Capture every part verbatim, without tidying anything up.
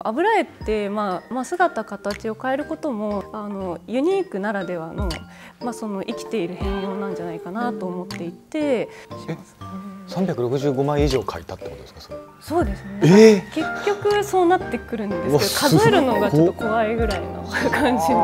油絵って、まあまあ、姿形を変えることもあのユニークならではの、まあ、その生きている変容なんじゃないかなと思っていて。 えさんびゃくろくじゅうごまい以上描いたってことですかそれ？ そうですね、 えー、 結局そうなってくるんですけど、数えるのがちょっと怖いぐらいの感じに。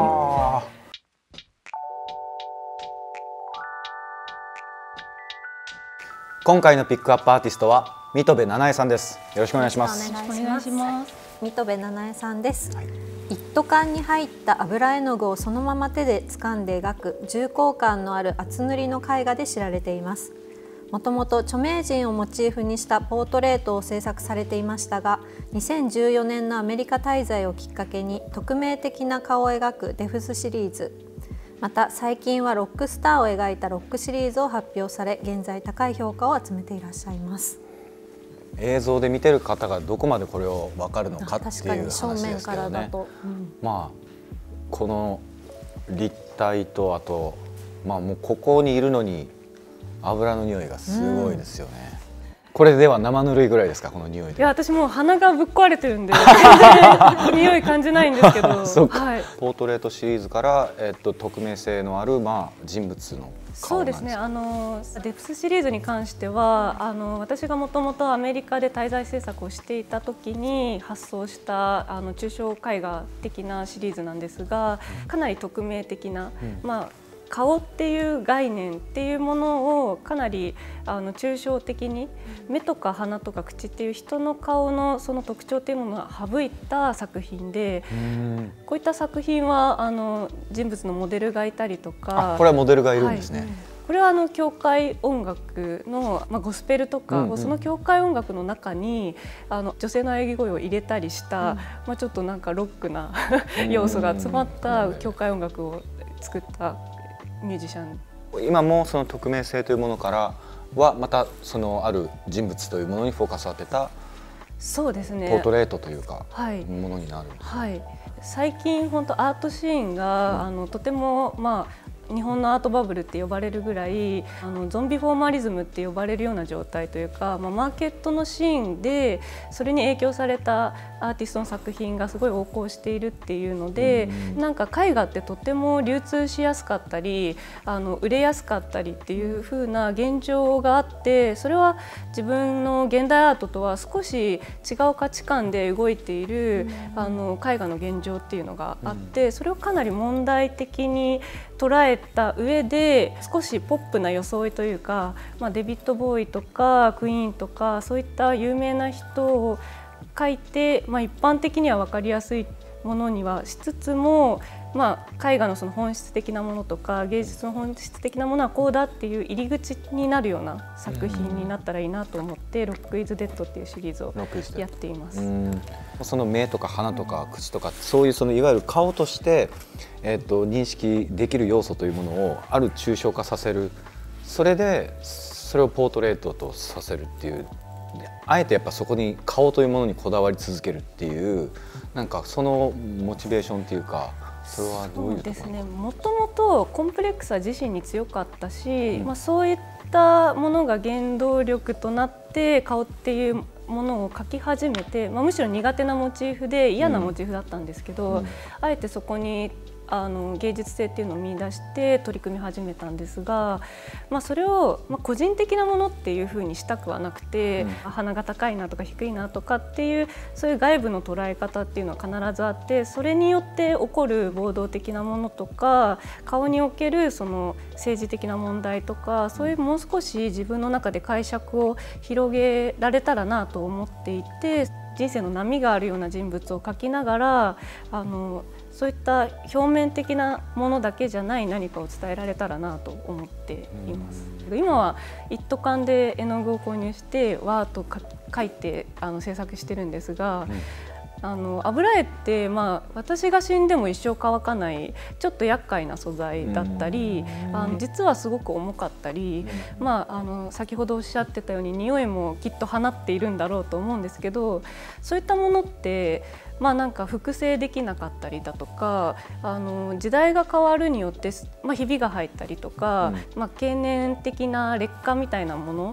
今回のピックアップアーティストは水戸部七重さんです。よろしくお願いします。 お願いします。 水戸部七重さんです、はい、一斗缶に入った油絵の具をそのまま手で掴んで描く重厚感のある厚塗りの絵画で知られています。もともと著名人をモチーフにしたポートレートを制作されていましたが、にせんじゅうよねんのアメリカ滞在をきっかけに匿名的な顔を描くデフスシリーズ、また最近はロックスターを描いたロックシリーズを発表され、現在高い評価を集めていらっしゃいます。 映像で見てる方がどこまでこれを分かるのかっていう話ですけどね。 正面からだと、 うん、まあこの立体と、あとまあもうここにいるのに油の匂いがすごいですよね、うん、これでは生ぬるいぐらいですか、この匂いで？ いや、私もう鼻がぶっ壊れてるんで全然匂い感じないんですけどそうか、はい、ポートレートシリーズから、えっと、匿名性のある、まあ、人物のそうですね、あのデプスシリーズに関してはあの私がもともとアメリカで滞在制作をしていた時に発想したあの抽象絵画的なシリーズなんですが、かなり匿名的な、うん、まあ顔っていう概念っていうものをかなりあの抽象的に、目とか鼻とか口っていう人の顔のその特徴っていうものを省いた作品で、こういった作品はあの人物のモデルがいたりとか。 これはモデルがいるんですね。はい、 これはあの教会音楽の、まあ、ゴスペルとか、うんうん、その教会音楽の中にあの女性の喘ぎ声を入れたりした、うん、まあ、ちょっとなんかロックな要素が詰まった教会音楽を作ったミュージシャン。 今もその匿名性というものからはまたそのある人物というものにフォーカスを当てた、 そうですね、 ポートレートというか、 はい、 ものになるんです、 はい、最近本当アートシーンが、うん、あのとてもまあ日本のアートバブルって呼ばれるぐらい、あのゾンビフォーマリズムって呼ばれるような状態というか、まあ、マーケットのシーンでそれに影響されたアーティストの作品がすごい横行しているっていうので、うん、なんか絵画ってとても流通しやすかったりあの売れやすかったりっていう風な現状があって、それは自分の現代アートとは少し違う価値観で動いている、うん、あの絵画の現状っていうのがあって、それをかなり問題的に捉えた上で少しポップな装いというか、まあ、デビッド・ボーイとかクイーンとかそういった有名な人を描いて、まあ、一般的には分かりやすいものにはしつつも、まあ、絵画のその本質的なものとか芸術の本質的なものはこうだっていう入り口になるような作品になったらいいなと思って「ロック・イズ・デッド」っていうシリーズをやっています。 その目とか鼻とか口とか、そういうそのいわゆる顔として、えー、と認識できる要素というものをある抽象化させる、それでそれをポートレートとさせるっていう、あえてやっぱそこに顔というものにこだわり続けるっていう、なんかそのモチベーションっていうか、それはどういうところですか？そうですね、もともとコンプレックスは自身に強かったし、うん、まあ、そういったものが原動力となって顔っていうものを描き始めて、まあ、むしろ苦手なモチーフで嫌なモチーフだったんですけど、うんうん、あえてそこにあの芸術性っていうのを見出して取り組み始めたんですが、まあ、それを、まあ、個人的なものっていうふうにしたくはなくて、うん、鼻が高いなとか低いなとかっていうそういう外部の捉え方っていうのは必ずあって、それによって起こる暴動的なものとか顔におけるその政治的な問題とか、そういうもう少し自分の中で解釈を広げられたらなと思っていて、人生の波があるような人物を描きながらあのそういった表面的なものだけじゃない何かを伝えられたらなと思っています。今は一斗缶で絵の具を購入してわーっと描いてあの制作してるんですが、うん、あの油絵って、まあ、私が死んでも一生乾かないちょっと厄介な素材だったり、あの実はすごく重かったり、まあ、あの先ほどおっしゃってたように匂いもきっと放っているんだろうと思うんですけど、そういったものってまあ、なんか複製できなかったりだとか、あの時代が変わるによって、まあ、ひびが入ったりとか、うん、まあ、経年的な劣化みたいなもの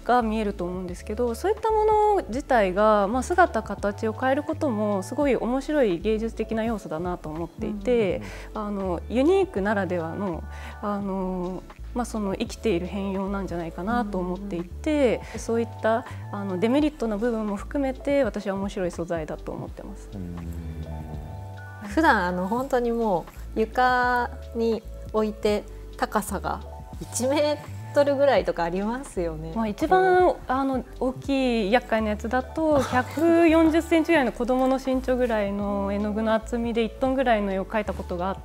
が見えると思うんですけど、そういったもの自体が、まあ、姿形を変えることもすごい面白い芸術的な要素だなと思っていて、うん、あのユニークならではの、あのまあ、その生きている変容なんじゃないかなと思っていて、うん、そういったあのデメリットな部分も含めて私は面白い素材だと思ってます。うん、 普段あの本当にもう床に置いて高さがいちメートルぐらいとかありますよね。 まあ一番あの大きい厄介なやつだとひゃくよんじゅっセンチぐらいの子どもの身長ぐらいの絵の具の厚みでいっトンぐらいの絵を描いたことがあって、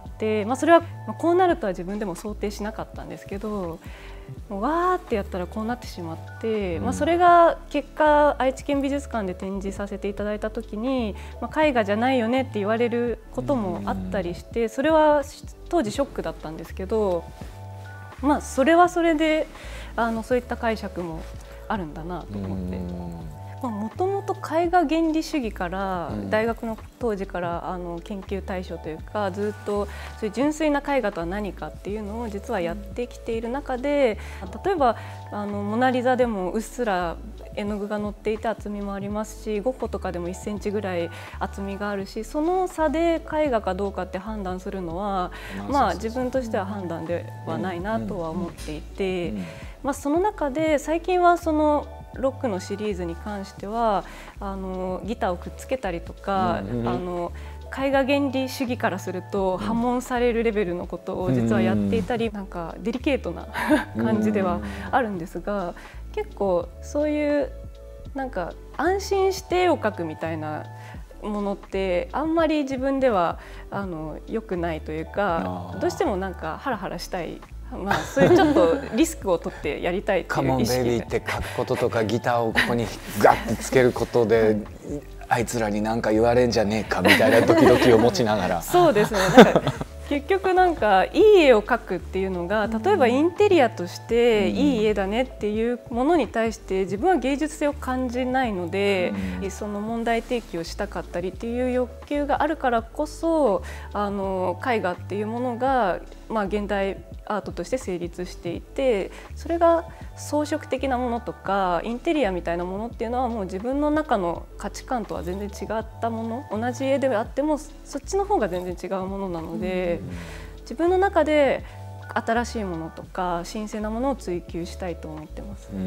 まあ、それはこうなるとは自分でも想定しなかったんですけど、もうわーってやったらこうなってしまって、まあ、それが結果愛知県美術館で展示させていただいた時に、まあ、絵画じゃないよねって言われることもあったりして、それは当時ショックだったんですけど、まあ、それはそれであのそういった解釈もあるんだなと思って、もともと絵画原理主義から大学の当時からあの研究対象というか、ずっとそういう純粋な絵画とは何かっていうのを実はやってきている中で、例えばあのモナリザでもうっすら絵の具が乗っていて厚みもありますし、ゴッホとかでもいっセンチぐらい厚みがあるし、その差で絵画かどうかって判断するのは、まあ自分としては判断ではないなとは思っていて、まあその中で最近はそのロックのシリーズに関してはあのギターをくっつけたりとか、うんうん、あの絵画原理主義からすると破門されるレベルのことを実はやっていたり、うん、なんかデリケートな感じではあるんですが、結構そういうなんか安心して絵を描くみたいなものってあんまり自分ではあの良くないというか、どうしてもなんかハラハラしたい。まあ、そういうちょっとリスクを取ってやりたいっていう意識で。カモンベイビーって書くこととかギターをここにガッてつけることであいつらに何か言われんじゃねえかみたいなドキドキを持ちながらそうですね、なんか結局なんかいい絵を描くっていうのが、例えばインテリアとしていい絵だねっていうものに対して自分は芸術性を感じないので、その問題提起をしたかったりっていう欲求があるからこそ、あの絵画っていうものがまあ現代アートとして成立していて、それが装飾的なものとかインテリアみたいなものっていうのはもう自分の中の価値観とは全然違ったもの、同じ絵であってもそっちの方が全然違うものなので、自分の中で新しいものとか新鮮なものを追求したいと思ってます。うん、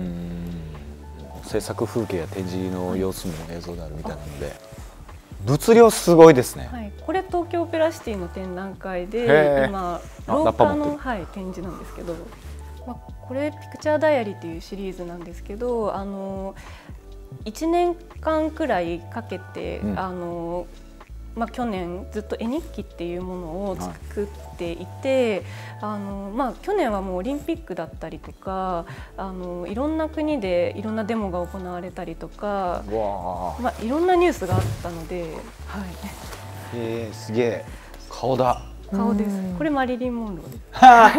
制作風景や展示の様子も映像であるみたいなので、物量すごいですね。 はい、これ東京オペラシティの展覧会で今廊下の、はい、展示なんですけど、まあ、これピクチャーダイアリーっていうシリーズなんですけど、あのいちねんかんくらいかけて、うん、あのまあ、去年ずっと絵日記っていうものを作っていて、はい、あのまあ、去年はもうオリンピックだったりとか、あのいろんな国でいろんなデモが行われたりとか、まあ、いろんなニュースがあったので、はい、 えー、すげえ顔だ。 顔です。これマリリン・モンローです。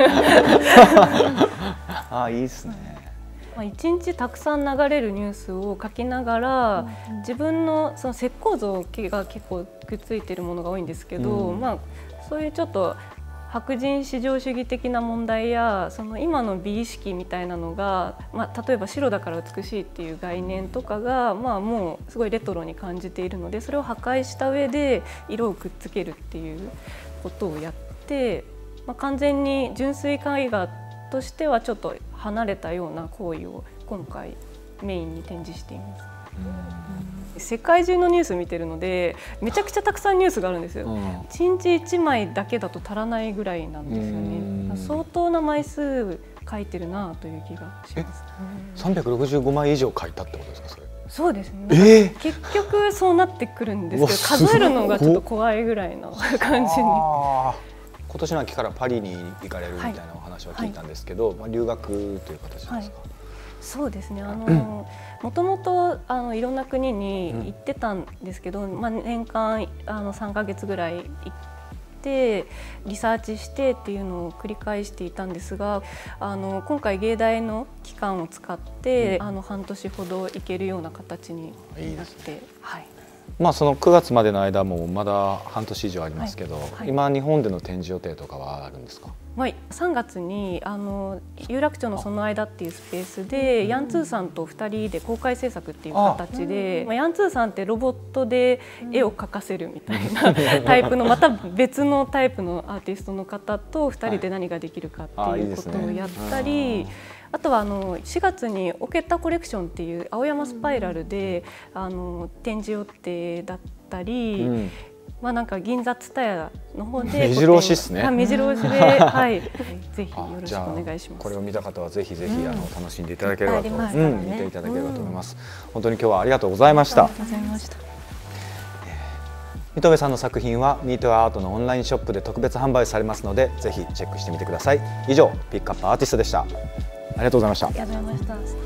ああ、いいですね。 一日たくさん流れるニュースを書きながら、うん、自分のその石膏像が結構くっついているものが多いんですけど、うん、まあ、そういうちょっと白人至上主義的な問題やその今の美意識みたいなのが、まあ、例えば白だから美しいっていう概念とかが、まあ、もうすごいレトロに感じているので、それを破壊した上で色をくっつけるっていうことをやって、まあ、完全に純粋絵画としてはちょっと離れたような行為を今回メインに展示しています。うん、世界中のニュース見てるのでめちゃくちゃたくさんニュースがあるんですよ。いちにちいちまいだけだと足らないぐらいなんですよね。相当な枚数書いてるなという気がします。 さんびゃくろくじゅうごまい以上書いたってことですか、それ？ そうですね。 えー、 結局そうなってくるんですけど、数えるのがちょっと怖いぐらいの感じに。 今年の秋からパリに行かれるみたいなお話は聞いたんですけど、はいはい、まあ、留学という形ですか？はい、 そうですね。あのもともとあのいろんな国に行ってたんですけど、うん、まあ、年間あのさんかげつぐらい行ってリサーチしてっていうのを繰り返していたんですが、あの今回芸大の期間を使って、うん、あの半年ほど行けるような形になって、いいですね。はい。 まあそのくがつまでの間もまだ半年以上ありますけど、 はいはい、 今日本での展示予定とかはあるんですか？ はい、さんがつにあの有楽町のその間っていうスペースでヤンツーさんとふたりで公開制作っていう形で、まあ、ヤンツーさんってロボットで絵を描かせるみたいなタイプのまた別のタイプのアーティストの方とふたりで何ができるかっていうことをやったり、あとはあのしがつにオケッタコレクションっていう青山スパイラルであの展示予定だったり、うん、まあなんか銀座ツタヤの方で目白押しですね。 目白押しで、はい、ぜひよろしくお願いします。 これを見た方はぜひぜひ、うん、あの楽しんでいただければと、ね、うん、見ていただければと思います。うん、本当に今日はありがとうございました。 ありがとうございました。 水戸部さんの作品はミートアートのオンラインショップで特別販売されますので、ぜひチェックしてみてください。以上、ピックアップアーティストでした。ありがとうございました。 ありがとうございました。